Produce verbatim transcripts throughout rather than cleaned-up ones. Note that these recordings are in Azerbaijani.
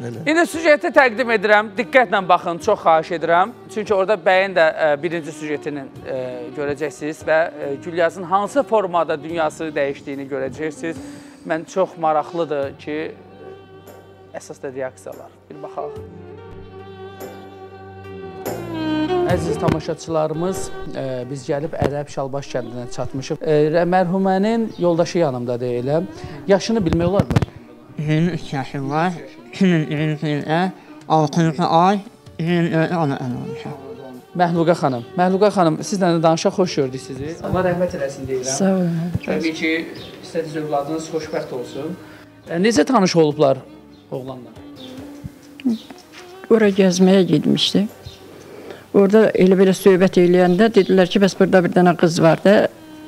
elə. İndi süjeti təqdim edirəm. Diqqətlə baxın, çox xahiş edirəm. Çünki orada bəyin də ə, birinci süjetini ə, görəcəksiniz və ə, Gülyazın hansı formada dünyası dəyişdiyini görəcəksiniz. Mən çox maraqlıdır ki, əsas da reaksiyalar. Bir baxaq. Əziz tamaşaçılarımız, ə, biz gəlib Ərəb Şalbaş kəndinə çatmışıq. Ə, mərhumənin yoldaşı yanımda deyiləm. Yaşını bilmək olar mı? iyirmi üç yaşım var. iki min iyirminci ildə altıncı ay iyirmi dörd ana olmuşam. Məhluqa xanım. Məhluqa xanım, sizlə də danışaq, xoş gördük sizi. Allah rəhmət eləsin deyirəm. Sağ olun. Təbii ki, istədiniz övladınız xoşbəxt olsun. E, necə tanış olublar oğlanla? Ora gəzməyə getmişdi. Orada elə belə söhbət eləyəndə dedilər ki, bəs burada bir dənə qız var da,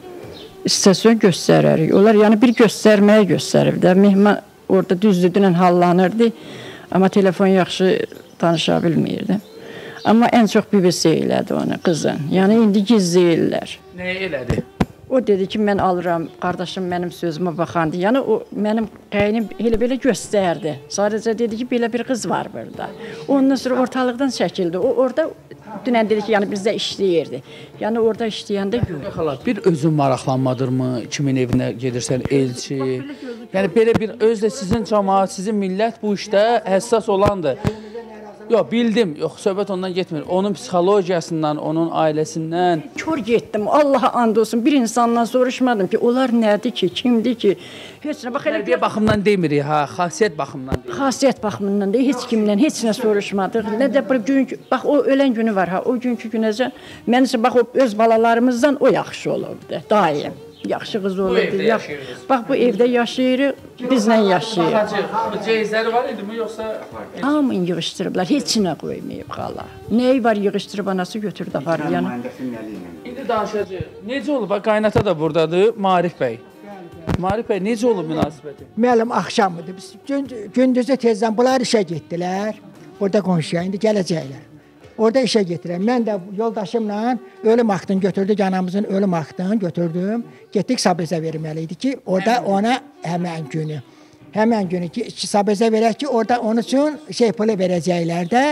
istəsən göstərərik. Onlar yəni bir göstərməyə göstərib də. Mehman orada düzdüdünlə hallanırdı, amma telefon yaxşı danışa bilmirdi. Amma ən çox bibisi elədi onu, qızın. Yəni indi gizləyirlər. Nə elədi? O dedi ki, mən alıram, qardaşım mənim sözümə baxandı. Yəni o mənim qaynim elə belə göstərdi. Sadəcə dedi ki, belə bir qız var burada. Ondan sonra ortalıqdan çəkildi. O orada dünən dedi ki, yəni bizdə işləyirdi. Yəni orada işləyəndə görür. Bir özün maraqlanmadırmı? Kimin evinə gedirsən, elçi? Yəni belə bir özlə sizin cəmaət, sizin millət bu işdə həssas olandır. Yox, bildim. Yox, söhbət ondan getmir. Onun psixologiyasından, onun ailəsindən. Kör getdim. Allaha and olsun. Bir insandan soruşmadım ki, onlar nədir ki, kimdir ki? Heç nə bax elə Tərbiyə baxımından demirik, ha, xasiyyət baxımından deyirik. Xasiyyət baxımından da heç kimdən heç nə soruşmadıq. Nə də bir gün, bax o ölən günü var ha, o günkü günəcən məncə bax o öz balalarımızdan o yaxşı olubdu. Daim. Yaxşı qız olurdu. Yax bax bu evdə yaşayırıq, bizlə yaşayır. Baxacaq. Ceyizləri var idi mi yoxsa Hamını yığışdırıblar, heç nə qoymayıb xala. Nəyi var yığışdırıb anası götürdü aparır yəni. İndi danışacağıq. Necə olub? Bax qaynata da burdadır, Marif bəy. Marif bəy necə olub münasibəti? Müəllim axşamıdır. Biz gündüzü tezdən bunlar işə getdilər. Burada qonşuya indi gələcəklər. Orada işə getirəm. Mən də yoldaşımla ölüm aktını götürdük, anamızın ölüm aktını götürdüm. Getdik Sabezə verməliydik ki, orada ona həmən günü. Həmən günü ki, Sabezə verək ki, orada onun üçün şey pulu verəcəklər də,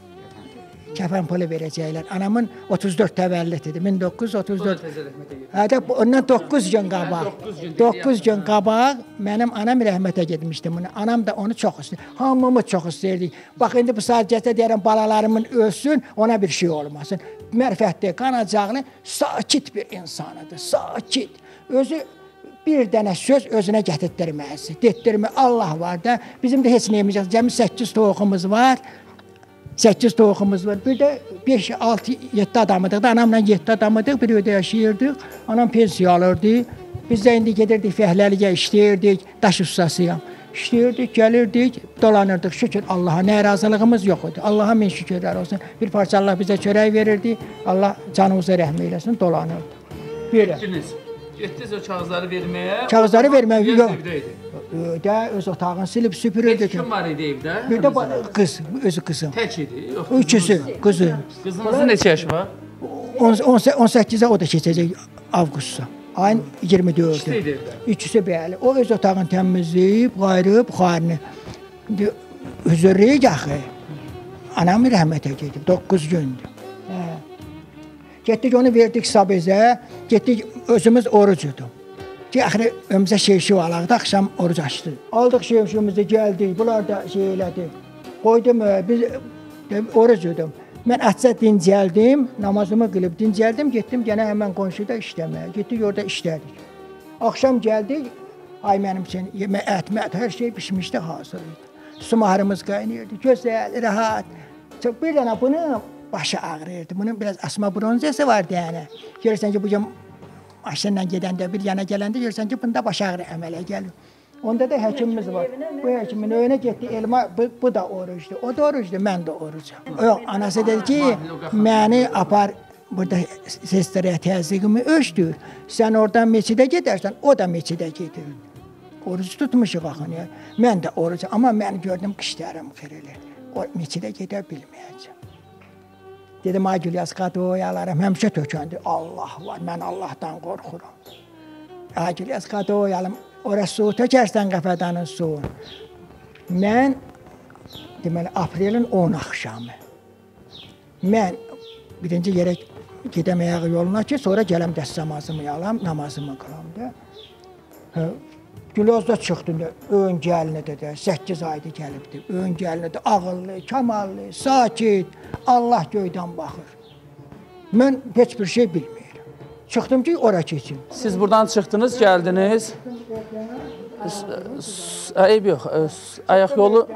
kəfən pulu verəcəklər. Anamın otuz dörd təvəllüd idi, min doqquz yüz otuz dörd. Hədə ondan doqquz gün qabaq, doqquz gün qabaq mənim anam rəhmətə getmişdi bunu. Anam da onu çox istəyirdi. Hamımız çox istəyirdik. Bax, indi bu sadəcə deyərəm, balalarımın ölsün, ona bir şey olmasın. Mərfətli, qanacaqlı, sakit bir insanıdır, sakit. Özü bir dənə söz özünə gətirdirməsi, detdirmə Allah var da, bizim də heç nəyimizəcək, cəmi səkkiz toğumuz var. səkkiz toxumuz var. Bir də beş, altı, yeddi adamıdıq da, anamla yeddi adamıdıq, bir ödə yaşayırdıq. Anam pensiya alırdı. Biz də indi gedirdik fəhləliyə, işləyirdik, daş ustasıyam. İşləyirdik, gəlirdik, dolanırdıq. Şükür Allaha, nə razılığımız yox idi. Allaha min şükürlər olsun. Bir parça Allah bizə çörək verirdi. Allah canımıza rəhm eyləsin, dolanırdı. Getdiniz. Getdiniz o kağızları verməyə. Kağızları verməyə yox. Də öz otağını silib süpürürdü. Kim var idi evdə? Bir də qız, özü qızım. Tək idi? Üçüsü, qızı. Qızınızın neçə yaşı var? on səkkizə o da keçəcək avqustda. Ayın iyirmi dördü. Üçüsü bəli. O öz otağını təmizləyib, qayırıb, buxarını. Hüzürlüyük axı. Anam rəhmətə gedib, doqquz gündür. Getdik onu verdik Sabezə, getdik özümüz orucudur. Ki, axırı ömüzə şeyşi alaqdı, axşam oruc açdı. Aldıq şeyşimizi, gəldik, bunlar da şey elədi. Qoydum, biz orucudum. Mən açsa dincəldim, namazımı qılıb dincəldim, getdim gənə həmən qonşuda işləməyə. Getdik orada işlədik. Axşam gəldik, ay mənim üçün ət, mət, hər şey pişmişdi, hazır idi. Sumaharımız qaynayırdı, gözəl, rahat. Bir dənə bunu başı ağrıyırdı. Bunun biraz asma bronziyası vardı yəni. Görürsən ki, bu gün maşınla gedəndə, bir yana gələndə görürsən ki, bunda baş ağrı əmələ gəlir. Onda da həkimimiz var. Bu həkimin öyünə getdi, elma, bu, bu da orucdur. O da orucdur, mən də orucam. Yox, anası dedi ki, məni apar, burada sestrəyə təzyiqimi ölçdür. Sən oradan meçidə gedərsən, o da meçidə gedir. Oruc tutmuşuq axın. Mən də orucam, amma mən gördüm qışlarım xirilir. O meçidə gedə bilməyəcəm. Dedim, ay Gülyaz, qadoyalarım, həmişə tökəndi. Allah var, mən Allahdan qorxuram. Ay Gülyaz, qadoyalım, orası su tökərsən qəfədanın su. Mən deməli, aprelin on axşamı. Mən birinci yerə gedəm ayağı yoluna ki, sonra gələm dəst namazımı alam, namazımı qılam da. Gülozda çıxdı, ön gəlinə də də, səkkiz ayda gəlibdir. Ön gəlinə də ağıllı, kamallı, sakit, Allah göydən baxır. Mən heç bir şey bilmirəm. Çıxdım ki, ora keçim. Siz buradan çıxdınız, gəldiniz. Eyb yox, ayaq yolu.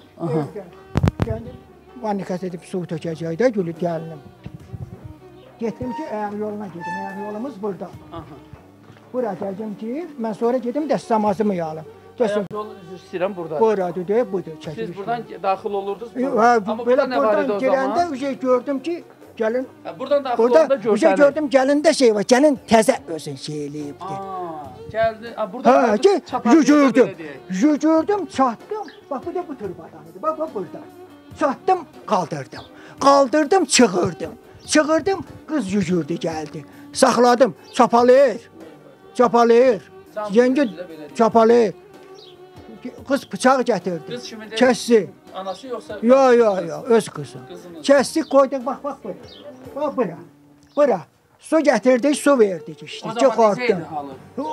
Vannikas edib su tökəcək də gülü gəlinim. Getdim ki, ayaq yoluna gedim. Ayaq yolumuz burada. Bura gəldim ki, mən sonra gedim dəst namazımı alım. Ayaq yolu üzr istəyirəm burada. Buradır, deyə budur. Siz buradan daxil olurdunuz. Amma burada nə var idi o zaman? Gələndə bir şey gördüm ki, gəlin. Buradan daxil olanda görsənir. Bir şey gördüm, gəlində şey var. Gəlin təzə özün şey eləyibdir. Gəldi. Burada yücürdüm. Yücürdüm, çatdım. Bax, bu da bu turbadanıdır. Bax, bax, burada. Çatdım, qaldırdım. Qaldırdım, çığırdım. Çığırdım, qız yücürdü, gəldi. Saxladım, çapalayır. Çapalayır. Yengi çapalayır. Qız bıçaq gətirdi. Qız kimindir? Kəsdi. Anası yoxsa? Yox, yox, yox, öz qızı. Kəsdi, qoyduq, bax, bax, bura. Bax, bura. Bura. Su gətirdik, su verdik işte. O zaman necə idi halı?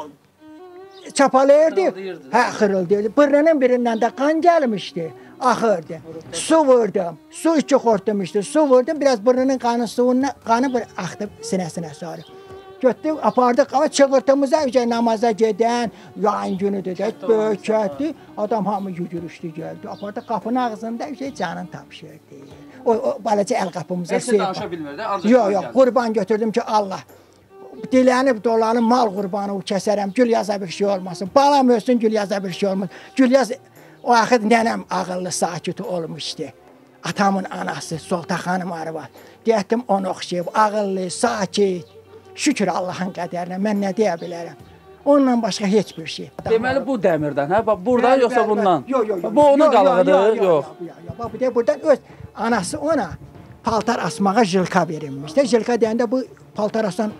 Çapalayırdı. Hə, xırıldıydı. Bırnının birindən də qan gəlmişdi. Axırdı. Su vurdum. Su iki xortum işte. Su vurdum. Biraz burnunun qanı suyundan qanı bir axdı sinəsinə sarı. Götdük, apardıq. Ama çığırtımıza üzə namaza gedən, yayın günüdür də, böyükətdi. Adam hamı yügürüşdü gəldi. Apardıq qapının ağzında üzə canın tapşırdı. O, o balaca əl qapımıza sığdı. Heç danışa bilmirdi. Yox, yox, qurban götürdüm ki Allah. Dilənib dolanım, mal qurbanı kəsərəm. Gülyaza bir şey olmasın. Balam ölsün, Gülyaza bir şey olmasın. Gülyaz o axı nənəm ağıllı, sakit olmuşdu. Atamın anası, Sultan xanım arvad. Deyətdim onu oxşayıb, ağıllı, sakit. Şükür Allahın qədərinə, mən nə deyə bilərəm. Ondan başqa heç bir şey. Deməli bu dəmirdən, hə? Bax, buradan bəl, yoxsa bəl, bundan? Yox, yox, yox. Bu onun qalığıdır, yox. Yox, yox, yox. Buradan öz anası ona paltar asmağa jilka verilmiş. Jilka deyəndə bu paltar asan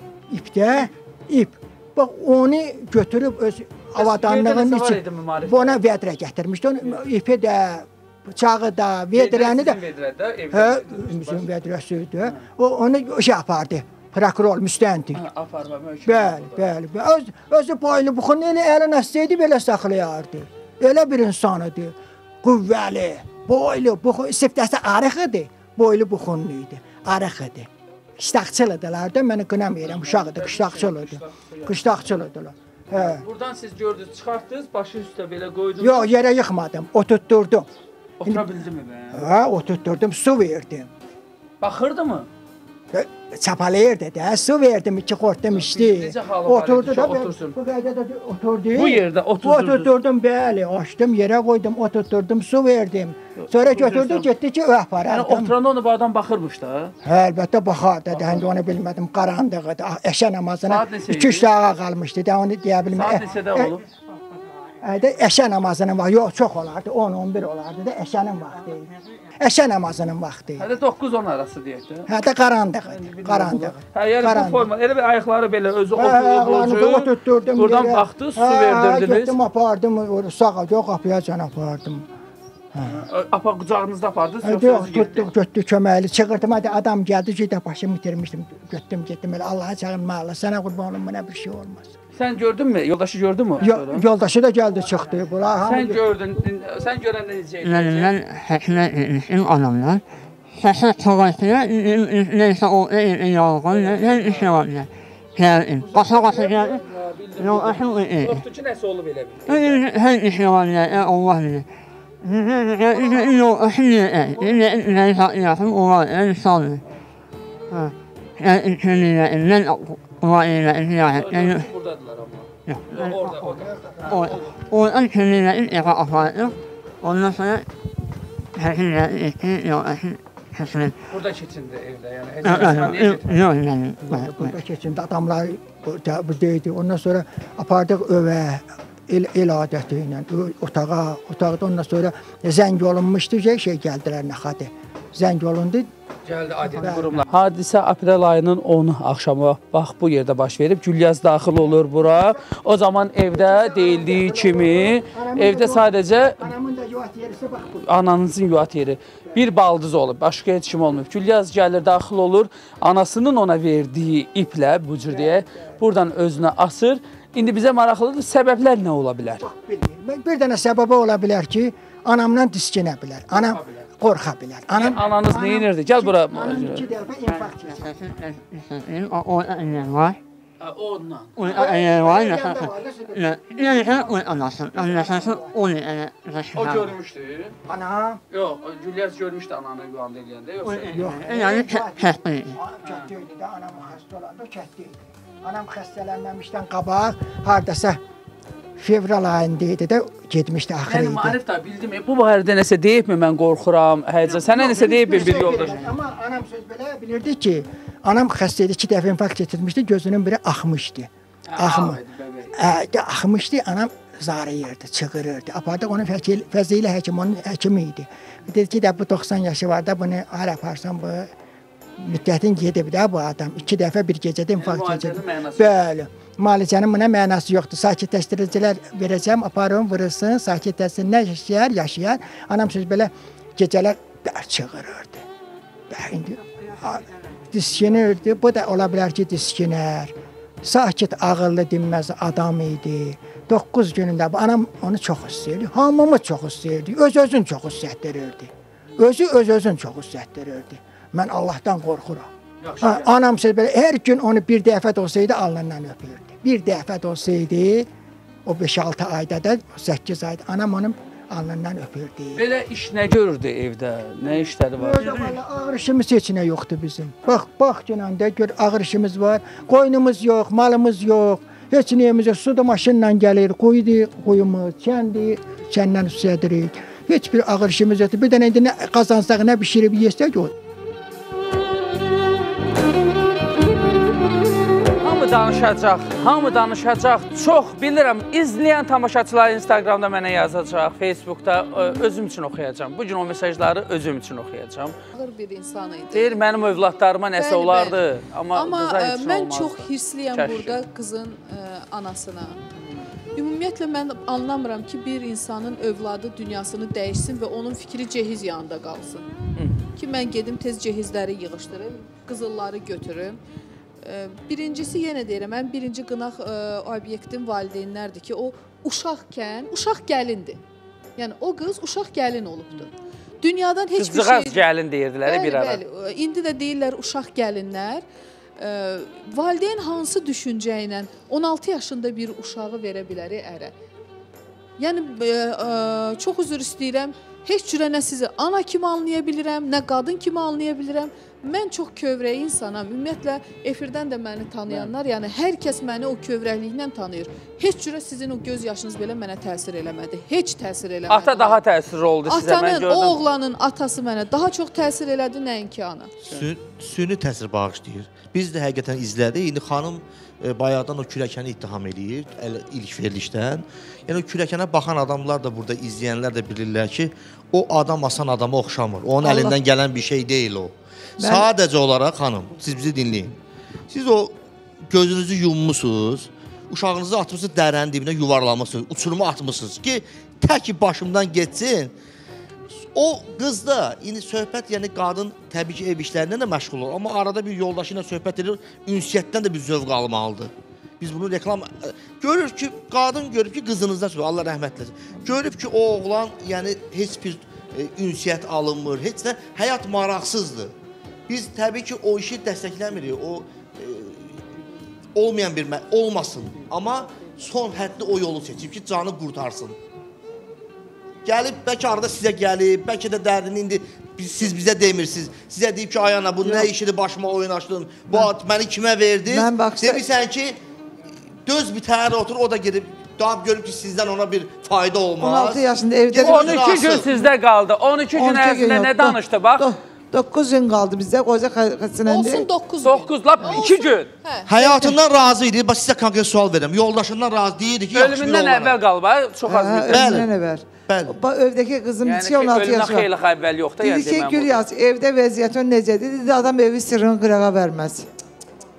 ipdə, ip. Bax, onu götürüb öz avadanlığının için buna vedrə gətirmişdi. Onu ipi də, bıçağı da, vedrəni də. Hə, bizim vedrəsidir. O, onu şey yapardı. Prokuror, müstəntik. Bəli, bəli. Öz, özü boylu buxun, elə əlin əsəydi, belə saxlayardı. Elə bir insanıdır. Qüvvəli, boylu, buxun, siftəsi arıq idi, boylu buxunlu idi, arıq idi. Qıştaqçılıdılar da, məni qınamayıram, uşaq idi, qıştaqçılıdır. Qıştaqçılıdılar. Buradan siz gördünüz, çıxartdınız, başı üstə belə qoydunuz. Yox, yerə yıxmadım, oturtdurdum. Otura bildi mi bə? Hə, oturtdurdum, su verdim. Baxırdı mı? Çapalayırdı da, su verdim, iki xortum içdi. Oturdu da, bu qaydada oturdu. Bu yerdə oturdunuz. Oturdum, bəli, açdım, yerə qoydum, oturtdurdum, su verdim. Sonra götürdü, getdi ki, öh aparardım. Yəni, oturanda onu bu adam baxırmış da? Hə, əlbəttə baxardı, həndə onu bilmədim, qaranlıqdı, əşə namazına iki üç dağa qalmışdı, da onu deyə bilmədim. Saat neçədə olub? Əşə namazının vaxtı, yox, çox olardı, on on bir olardı da, əşənin vaxtı. Əşə namazının vaxtı. Hədə doqquz on arası deyək də. Hədə qaranlıq idi, qaranlıq. Hə, yəni bu forma, elə bir ayaqları belə özü oturdu, oturtdurdum. Buradan baxdı, su verdirdiniz. Hə, getdim, apardım, sağa, yox, qapıya can apardım. Apa, qucağınızda apardınız, yoxsa özü getdi? Yox, götdü, köməkli, çığırdım, hadi adam gəldi ki, də başımı itirmişdim, götdüm, getdim, elə Allaha çağırma, Allah, sənə qurban olum, mənə bir şey olmaz. Sən gördün mü? Yoldaşı gördün mü? Yoldaşı da gəldi, çıxdı. Sən gördün, sən görəndə necə edin? Mən həkimə etmişim anamla. Səsə çoğaltıya, neysə o yalğın, nə işə var nə? Gəldim, qaça-qaça gəldim. Yoldaşım o idi. Yoxdur ki, nəsə olub elə bir. Hər işə var nə, Allah bilir. Yoldaşım nə, neysə yaxın olar, insandır. Mən Allah ilə ziyarət. Buradadılar amma. Orada, orada. Oradan kendine eve apardık. Ondan sonra həkimlə etdi, yoldaşım keçirin. Burada keçindi evdə, yəni. Yox, mənim. Burada keçindi, adamlar buradaydı. Ondan sonra apardıq övə, el, el adəti ilə, otağa, otaqda ondan sonra zəng olunmuşdu, şey, şey gəldilər nəxadı. Zəng olundu. Gəldi adəti qurumlar. Hadisə aprel ayının onu axşamı bax bu yerdə baş verib. Gülyaz daxil olur bura. O zaman evdə deyildiyi kimi, evdə sadəcə yuvat yerisi bax bu. Ananızın yuvat yeri. Bir baldız olub, başqa heç kim olmayıb. Gülyaz gəlir, daxil olur. Anasının ona verdiyi iplə, bu cür deyə, buradan özünə asır. İndi bizə maraqlıdır, səbəblər nə ola bilər? Bir dənə səbəbi ola bilər ki, anamdan diskinə bilər. Anam qorxa bilər. Anam, Ananız nə inirdi? Gəl bura. Anam iki dəfə infarkt keçirdi. O annem var. Ondan. O annem var. Yani o anasın. Anasın o ne? O görmüşdü. Anam. Yox, Gülyaz görmüşdü ananı yuanda eləyəndə, yoxsa? Yox. Yani kətli. Kətdiydi də, anam xəstə olanda kətdiydi. Anam xəstələnməmişdən qabaq, hardasa fevral ayında idi də getmişdi axırı idi. Yəni, Arif da bildim, bu barədə nəsə deyibmi, mən qorxuram, həyəcə, sənə nəsə deyibmi bir yoldaş? Amma anam söz belə bilirdi ki, anam xəstə idi, iki dəfə infarkt keçirmişdi, gözünün biri axmışdı. Axmı. Axmışdı, anam zarıyırdı, çığırırdı. Apardıq onun Fəzili həkim, onun həkimi idi. Dedi ki, də bu doxsan yaşı var da, bunu har aparsan bu müddətin gedib də bu adam. İki dəfə bir gecədə infarkt keçirdi. Bəli. Müalicənin buna mənası yoxdur. Sakitləşdiricilər verəcəm, aparın, vurulsun, sakitləşsin, nə yaşayar, yaşayar. Anam söz belə gecələr bər çığırırdı. Bər indi diskinirdi. Bu da ola bilər ki, diskinər. Sakit, ağıllı, dinməz adam idi. Doqquz günündə bu anam onu çox istəyirdi. Hamımız çox istəyirdi. Öz-özün çox istətdirirdi. Özü öz-özün çox istətdirirdi. Mən Allahdan qorxuram. Ha, anam söz belə, hər gün onu bir dəfə də olsaydı alnından öpürdü. Bir dəfə də olsaydı, o beş altı ayda da, səkkiz ayda, anam onun alnından öpürdü. Belə iş nə görürdü evdə? Nə işləri var? Orada valla ağır işimiz heç nə yoxdur bizim. Bax, bax günəndə gör, ağır işimiz var. Qoynumuz yox, malımız yox. Heç nəyimiz yox. Su da maşınla gəlir, qoydu, qoyumuz, kəndi, kəndən üstədirik. Heç bir ağır işimiz yoxdur. Bir dənə indi nə qazansaq, nə bişirib yesək yox. Hamı danışacaq, hamı danışacaq. Çox bilirəm, izləyən tamaşaçılar Instagramda mənə yazacaq, Facebookda özüm üçün oxuyacam. Bu gün o mesajları özüm üçün oxuyacam. Ağır bir insan idi. Deyir, mənim övladlarıma nəsə Bəli, olardı, bəli. amma, amma qıza heç nə mən olmazdı. çox hirsliyəm Kəşke. burada qızın ə, anasına. Ümumiyyətlə mən anlamıram ki, bir insanın övladı dünyasını dəyişsin və onun fikri cehiz yanında qalsın. Hı. Ki mən gedim tez cehizləri yığışdırım, qızılları götürüm. Birincisi, yenə deyirəm, mən birinci qınaq ə, obyektin valideynlərdir ki, o uşaqkən, uşaq gəlindir. Yəni, o qız uşaq gəlin olubdur. Dünyadan heç bir şey... Qızcığaz gəlin deyirdilər bir ara. Bəli, bəli. İndi də deyirlər uşaq gəlinlər. Ə, valideyn hansı düşüncə ilə on altı yaşında bir uşağı verə bilər ərə? Yəni, ə, ə, çox üzr istəyirəm, heç cürə nə sizi ana kimi anlaya bilirəm, nə qadın kimi anlaya bilirəm. Mən çox kövrək insanam. Ümumiyyətlə, efirdən də məni tanıyanlar, yəni hər kəs məni o kövrəkliklə tanıyır. Heç cürə sizin o göz yaşınız belə mənə təsir eləmədi. Heç təsir eləmədi. Ata daha təsir oldu sizə, mən gördüm. Atanın, o oğlanın atası mənə daha çox təsir elədi, nəinki ana. Süni təsir bağışlayır. Biz də həqiqətən izlədik. İndi xanım e, bayaqdan o kürəkəni ittiham eləyir, ilk verilişdən. Yəni, o kürəkənə baxan adamlar da burada, izləyənlər də bilirlər ki, o adam asan adama oxşamır. Onun Allah. Əlindən gələn bir şey deyil o. Mən... Sadəcə olaraq, xanım, siz bizi dinləyin. Siz o gözünüzü yummusunuz, uşağınızı atmışsınız, dərənin dibinə yuvarlamışsınız, uçuruma atmışsınız ki, tək başımdan geçsin. O qız da, indi söhbət, yəni qadın təbii ki, ev işlərindən də məşğul olur. Amma arada bir yoldaşı ilə söhbət edir, ünsiyyətdən də bir zövq almalıdır. Biz bunu reklam... Görür ki, qadın görüb ki, qızınızdan söhbət, Allah rəhmət eləsin. Görüb ki, o oğlan, yəni heç bir e, ünsiyyət alınmır, heç nə, həyat maraqsızdır. Biz təbii ki, o işi dəstəkləmirik, o e, olmayan bir, olmasın. Amma son həddi o yolu seçib ki, canı qurtarsın. Gəlib, bəlkə arada sizə gəlib, bəlkə də dərdini indi siz bizə demirsiniz. Sizə deyib ki, ay ana, bu nə işidir, başıma oyun açdın, bu ad məni kimə verdin? Demirsən ki, döz bir təhər otur, o da gedib, daha görüb ki, sizdən ona bir fayda olmaz. on altı yaşında evdə... on iki gün sizdə qaldı, on iki gün ərzində nə danışdı, bax. doqquz gün qaldı bizdə, qoca xəstələndi. Olsun doqquz gün. doqquz, lap iki gün. Həyatından razı idi, bax sizə konkret sual verirəm. Yoldaşından razı deyildi ki, yaxşı bir ölümündən əvvəl qalıb, çox az müddət. Ölümündən əvvəl. Övdəki qızım neçə on altı yaşı var. Yəni ki, ölümdən xeyli əvvəl yox da. Dedi ki, Gülyaz, evdə vəziyyətin necədir? Dedi, adam evi sırrını qırağa verməz.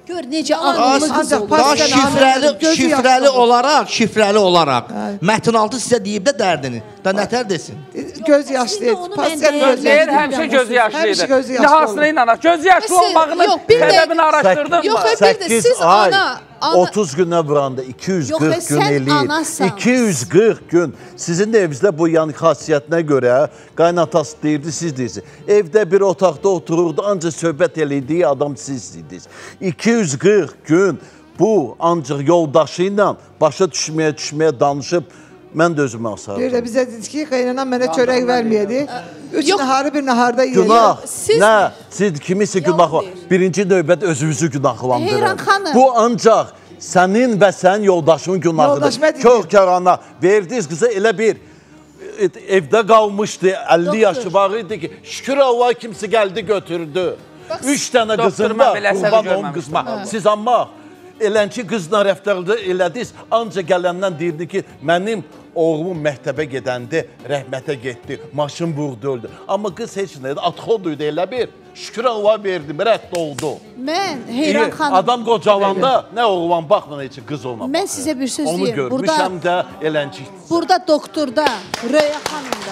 Gör necə ağıllı qız Ancaq olur. pas- Daha Sən şifrəli, anladın, gözü şifrəli yaşlı olur. olaraq, şifrəli olaraq. Mətn altı sizə deyib də dərdini. Da nətər desin? Göz yaşlı. onu mən Pascal deyirəm. göz Deyir, yaşlı. həmişə gözü yaşlı idi. Həmişə gözü İndi yaşlı hansına olur. inanaq? Gözü yaşlı Siz- olmağının yox, bir də- səbəbini araşdırdın Yox, mı? bir də siz ay, ana, ana otuz günə vuranda iki yüz Yox, qırx və gün sən eləyir. anasan. iki yüz qırx gün. Sizin də evinizdə bu yan xasiyyətinə görə qaynatası deyirdi, siz deyirsiniz. Evdə bir otaqda otururdu, ancaq söhbət elədiyi adam siz idiniz. iki yüz qırx gün bu ancaq yoldaşı ilə başa düşməyə, düşməyə danışıb, mən də özümü asardım. Bir də bizə dedi ki, qaynanan mənə çörək verməyədi. Üç Yox. naharı bir naharda yeyir. Günah, Siz- nə? Siz kimisi günah var. deyir. Birinci növbədə özünüzü günahlandırın. Heyran xanım. Bu ancaq sənin və sənin yoldaşının günahıdır. Yoldaş mən Kör-kərana verdiniz qıza elə bir e, evdə qalmışdı, əlli Doktor. yaşı var idi ki, şükür Allah kimsə gəldi götürdü. Üç dənə Doktor, qızım mən var, belə əsəri qurban olum görməmişdim. qızma. Siz amma elənki qızla rəftarda elədiniz, ancaq gələndən deyirdi ki, mənim oğlum məktəbə gedəndə rəhmətə getdi, maşın vurdu, öldü. Amma qız heç nə, atxoduydu elə bir. Şükür Allah verdim, rədd oldu. Mən Heyran İyi, xanım. adam qocalanda nə oğlan baxma, heç qız ona Mən baxır. sizə bir söz Onu deyim. Burada görmüşəm də elənki. burada doktorda, Röya xanımda,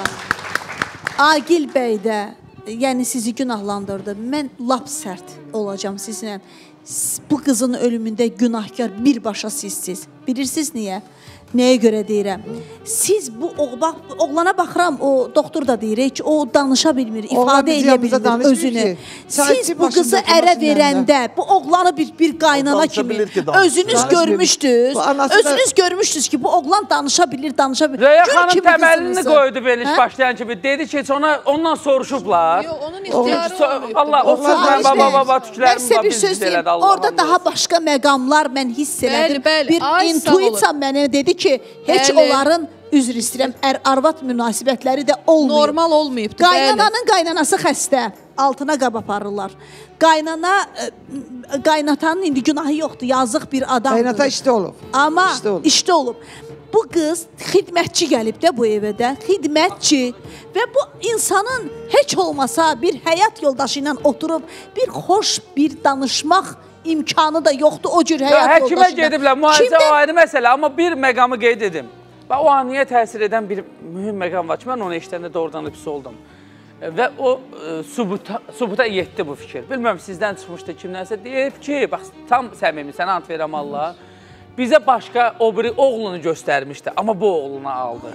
Agil bəydə, yəni sizi günahlandırdı. Mən lap sərt olacağam sizinlə. S- Bu qızın ölümündə günahkar birbaşa sizsiz. Bilirsiniz niyə? Nəyə görə deyirəm? Siz bu oğlan, oğlana baxıram, o doktor da deyir ki, o danışa bilmir, Oğlan ifadə biz edə yanımıza bilmir danışmır özünü. ki. Siz Çayçı bu qızı başındakı ərə maşının verəndə, bu oğlanı bir bir qaynana danışa kimi bilir ki, danışır. özünüz Danışmır. görmüşdünüz. Bu anası da- Özünüz görmüşdünüz ki, bu oğlan danışa bilir, danışa bilir. Röya Gör xanım kimi təməlini qızınızı. qoydu veriliş Hə? başlayan kimi. Dedi ki, heç ona ondan soruşublar. Yox, onun ixtiyarı So- olmayıb. Allah, o Oğlan sözlə danışmır. baba baba Mən tüklərimi sizə bir biz söz biz deyim. elədi Allah. Orada daha başqa məqamlar mən hiss Bəli, elədim. bəli. Bir Ay, sağ intuisiya mənə dedi ki, heç Bəli. onların üzr istəyirəm, ər-arvad münasibətləri də olmayıb. Normal olmayıbdı. Bəli. Qaynananın qaynanası xəstə, altına qab aparırlar. Qaynana, e, qaynatanın indi günahı yoxdur, yazıq bir adamdır. Qaynata işdə olub. Amma İşdə olub. işdə olub. Bu qız xidmətçi gəlib də bu evdə, xidmətçi və bu insanın heç olmasa bir həyat yoldaşı ilə oturub bir xoş bir danışmaq imkanı da yoxdur o cür Ya, həyat həkimə yoldaşı ilə. gediblər, müalicə Kimdən- o ayrı məsələ, amma bir məqamı qeyd edim. Və o anıya təsir edən bir mühüm məqam var ki, mən onu eşidəndə doğrudan da pis oldum. Və o e, subuta, subuta yetdi bu fikir. Bilmirəm, sizdən çıxmışdı kimdənsə deyib ki, bax, tam səmimi, sənə ant verəm Allah, bizə başqa o biri oğlunu göstərmişdi, amma bu oğlunu aldı.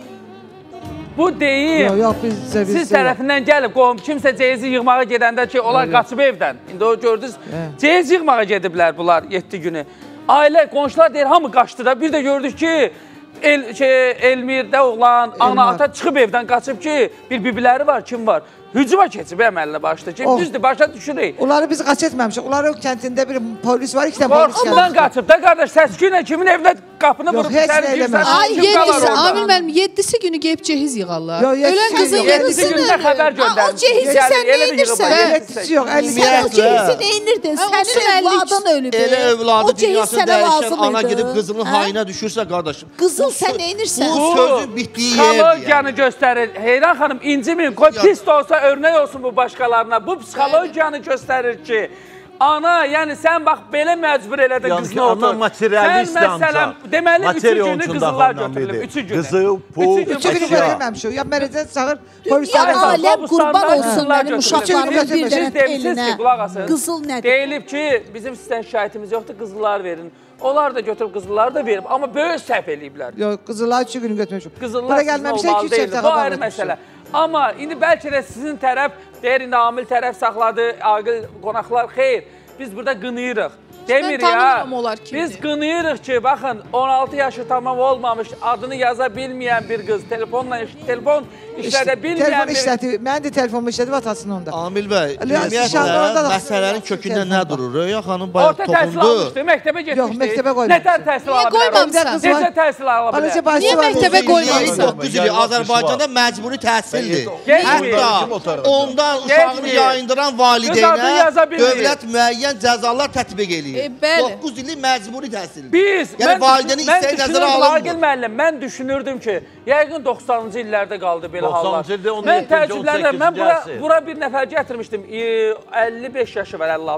Bu deyim, Yox, yox, bizə bizə. siz tərəfindən gəlib, qohum, kimsə ceyizi yığmağa gedəndə ki, onlar qaçıb evdən. İndi o gördünüz, ceyiz yığmağa gediblər bunlar yeddi günü. Ailə, qonşular deyir, hamı qaçdı da, bir də gördük ki, El, şey, Elmirdə oğlan, ana, ata çıxıb evdən qaçıb ki, bir bibiləri var, kim var? Hücuma keçib əməlinə başladı ki, Oh. düzdür, başa düşürük. Onları biz qaç etməmişik. Onların kəndində bir polis var, iki dənə polis Qorxumdan qaçıb da, qardaş, səsküylə kimin evinə qapını Yox, vurub, heç sən nə girsən, eləməz. Ay, kim qalar yedisi, orada? Amil müəllim, yedisi günü gəlib cehiz yığarlar. Yox, yedisi Ölən qızın yox, yedisi yedisi gündə xəbər göndərmiş. O cehizi Yəni, sən elə bir neynirsən? yığıb- Yedisi yox, əlli Sən o Ümumiyyətlə- cehizi neynirdi? Hə, o Sənin sənəllik- övladın ölüb. Elə övladı O cehiz dünyasını sənə dəyişən lazım ana idi. gedib qızının Hə? hayına düşürsə, qardaşım. Qızıl bu sən sö- neynirsən? Bu sözün bitdiyi yerdir. Psixologiyanı göstərir. Heyran xanım, incimin, qoy pis də olsa örnək olsun bu başqalarına. Bu psixologiyanı göstərir ki, ana, yəni sən bax belə məcbur elədin Yəni qızını ki, ana otur. materialist Sən məsələn, ancaq. deməli, üçü Materiya günü üçün qızıllar daxilən götürülüb, biri. üçü günü. Qızıl, pul, Üçü gün Üçü günü Əşya. götürməmişik. Ya mərəcən çağır, polis Ya arasın. aləm qurban Qobustan olsun qızıllar mənim götürülüb. uşaqlarımın Üçü gün bir götürmüş. dənə Siz demişsiniz ki, elinə. qulaq asın. Qızıl nədir? Deyilib ki, bizim sizdən şikayətimiz yoxdur, qızıllar verin. Onlar da götürüb qızılları da verib, amma böyük səhv eləyiblər. Yox, qızıllar üçü günü götürmüşük. Qızıllar Bura sizin gəlməmişək olmalı ki, üç deyildi. həftə Bu ayrı məsələ. Amma indi bəlkə də sizin tərəf, deyir, indi amil tərəf saxladı, aqil qonaqlar, xeyr, biz burada qınıyırıq. Demir ya, tanımıram onlar kimdir. biz qınıyırıq ki, baxın, on altı yaşı tamam olmamış, adını yaza bilməyən bir qız, telefonla, telefon işlədə bilməyən Telefon bir... işlətib, mən də telefonumu işlətib atasının onda. Amil bəy, Şanlıurda ümumiyyətlə da- məsələnin kökündə nə durur? Röya xanım bayaq Orta təhsil toxundu. almışdı, məktəbə getmişdi. Yox, məktəbə qoymamışdı. Nətər təhsil Niyə ala bilər? qoymamısan? Qız var. Necə təhsil ala Balaca bilər? bacısı Niyə var. məktəbə qoymamışsan? yirmi doqquz ili Azərbaycanda məcburi təhsildir. Getmir. Hətta ondan uşağını Getmir. yayındıran Qız adını yaza valideynə bilmir. dövlət müəyyən cəzalar tətbiq eləyir. E, bəli. doqquz ili məcburi təhsildir. Biz, yəni mən, valideynin mən istəyi nəzərə düşünürdüm, Aqil alınmır. müəllim, mən düşünürdüm ki, yəqin doxsanıncı illərdə qaldı belə hallar. doxsanıncı ildə, on Mən yeddinci, on təəccüblənirəm, mən bura, səkkizinci bura bir nəfər gətirmişdim, əlli beş yaşı var, əlli altı.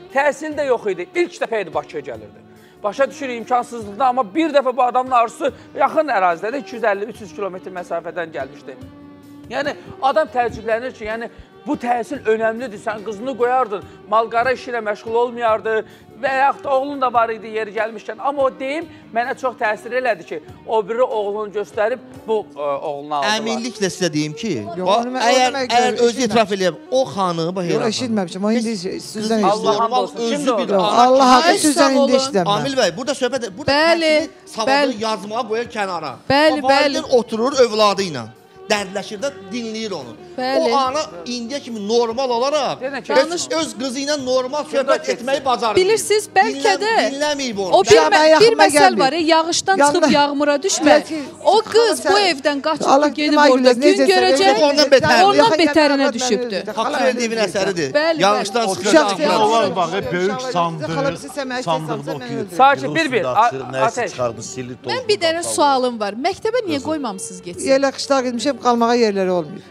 təhsil də yox idi. İlk dəfə idi Bakıya gəlirdi. Başa düşür imkansızlıqda, amma bir dəfə bu adamın arzusu yaxın ərazidə də iki yüz əlli üç yüz kilometr məsafədən gəlmişdi. Yəni, adam təəccüblənir ki, yəni, bu təhsil önəmlidir, sən qızını qoyardın, mal-qara işi ilə məşğul olmayardı və yaxud da oğlun da var idi yeri gəlmişkən. Amma o deyim, mənə çox təsir elədi ki, o biri oğlunu göstərib bu ə, oğlunu aldılar. Əminliklə sizə deyim ki, Yox, bax, onu mən- əgər, onu mən əgər görürəm, özü etiraf eləyəm, o xanı, bax, Yox, Heyran xanım. eşitməmişim. O indi sizdən Allah eşitdim. hamd olsun. Özü Kimdir bir o? ana- Allah haqqı Ay, sağ sizdən indi olun. eşitdim mən. Amil bəy, burada söhbət, burada Bəli, təhsili savadı bəli. yazmağa qoyar kənara. Bəli, O valideyn bəli. oturur övladı ilə. Dərdləşir də dinləyir onu. Bəli. O ana indiyə kimi normal olaraq Deyən ki, öz, öz qızı ilə normal söhbət getsin? etməyi bacarır. Bilirsiniz, bəlkə də dinləməyib onu. o bir, Şaban mə- bir yaxınıma məsəl gəlmir. var, ya, yağışdan Yanına- çıxıb yağmura düşmə. Bəlkə- O qız Xala, bu sən- evdən qaçıb Allah ki, gedib kim orada aygülüz, gün necəsə görəcək, Yox, ondan betərdir. ondan Yaxın betərinə gələn düşübdür. arvad Haqlı mənə verdiyinin əsəridir. Bəli, Yağışdan bəli. çıxır. Uşaq yağmur. deyil. Onlar var, böyük Xala, sandıq, bizi səməyək sandıqda salsa mən oxuyur. öldürürəm. Sakin, bir-bir, Nəsə Ateş. çıxardı, silir, tozunu. Mən bir dənə sualım var. Məktəbə niyə qoymamısınız getsin? Yerlə qışlaq etmişəm, qalmağa yerləri olmuyor.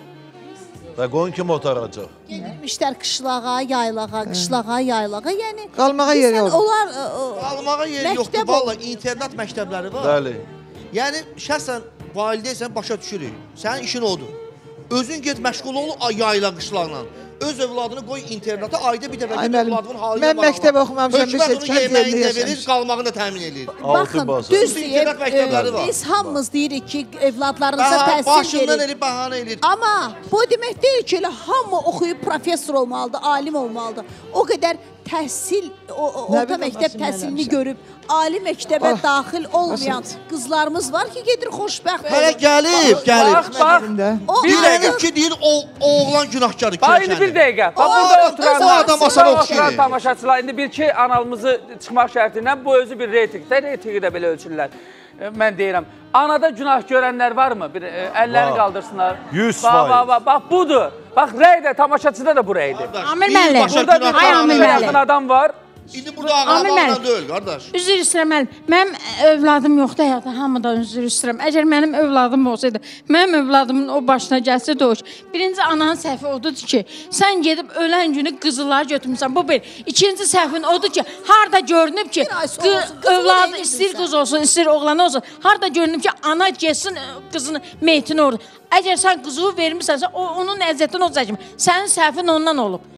Və qoyun kim otaracaq? Gedirmişlər qışlağa, yaylağa, qışlağa, yaylağa. Yəni Qalmağa yeri bilirsən, olmuyor. onlar ə, ə, Qalmağa yeri yoxdur. Məktəb Valla internat məktəbləri var. Bəli. Yəni şəxsən valideynsən başa düşürük. Sənin işin odur. Özün get məşğul ol ay- yayla qışlaqla. Öz övladını qoy internata, ayda bir dəfə Ay get müəllim, övladının halı mən məktəbə oxumamışam, bir Hökumət şey onu kənd yeməyini yerində də verir, yaşamışam. qalmağını da təmin edir. Altı baxın, basa. düz Bütün deyib, internat məktəbləri ə, var. biz hamımız deyirik ki, evladlarınıza Baha, təhsil başından verin. elib bəhanə eləyir. Amma bu demək deyil ki, elə hamı oxuyub professor olmalıdır, alim olmalıdır. O qədər təhsil, o, o, Nə orta bilim, məktəb Qasım təhsilini eləmişəm. görüb, ali məktəbə Ah, daxil olmayan qızlarımız var ki, gedir xoşbəxt Hələ olur. gəlib, gəlib. Bax, bax, O Bir ayrı- Deyirəm ki, deyir o oğlan günahkarı bax, indi bir dəqiqə. Bax, burada adam- oturan, o adam burada asana oturan oxşayır. tamaşaçılar, indi bir ki, analımızı çıxmaq şərtindən bu özü bir reytingdə, reytingi də belə ölçürlər. E, Mən deyirəm, anada günah görənlər varmı? Bir e, əllərini Var. qaldırsınlar. yüz Bax, faiz. bax, bax, bax, budur. Bax, rey də tamaşaçıda da bu reydir. Amir müəllim. Burada bir Ay, Amir tane müəllim. yaxın adam var. İndi burada Amir ağlamaqla müəllim. deyil, qardaş. Üzr istəyirəm müəllim. Mənim övladım yoxdur həyatda, hamıdan üzr istəyirəm. Əgər mənim övladım olsaydı, mənim övladımın o başına gəlsə döyüş. Birinci ananın səhvi odur ki, sən gedib ölən günü qızılları götürmüsən. Bu bir. İkinci səhvin odur ki, harda görünüb ki, Bir ay sonra olsun, qı- qızılı övladı neyini istəyir bilirsən? qız olsun, istəyir oğlan olsun. Harda görünüb ki, ana getsin ə, qızını, meyitini orada. Əgər sən qızığı vermisənsə, o onun əziyyətini o çəkmir. Sənin səhvin ondan olub.